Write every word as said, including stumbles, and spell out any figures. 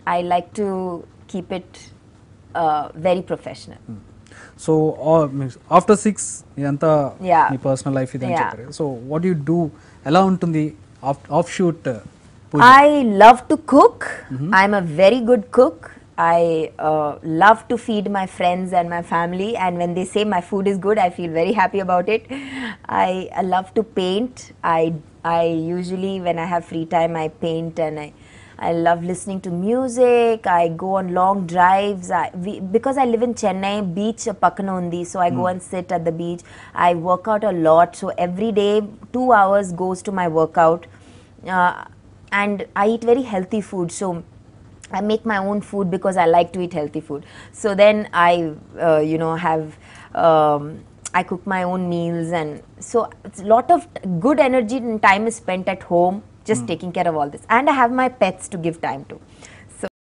I like to keep it uh, very professional. Mm. So uh, means after six anta Yeah. మీ personal life ఇది అని Yeah. చెప్పారు. So what you do, ఎలా ఉంటుంది off off shoot puja? I love to cook. I'm a very good cook. I uh, love to feed my friends and my family, and when they say my food is good, I feel very happy about it. I, I love to paint. I I usually, when I have free time, I paint, and I I love listening to music. I go on long drives. I, we, because I live in Chennai, beach pakkana undi, so I go and sit at the beach. I work out a lot, so every day two hours goes to my workout. Uh, and I eat very healthy food, so I make my own food because I like to eat healthy food. So then I uh, you know have um, I cook my own meals, and so it's a lot of good energy and time is spent at home just mm. taking care of all this, and I have my pets to give time to.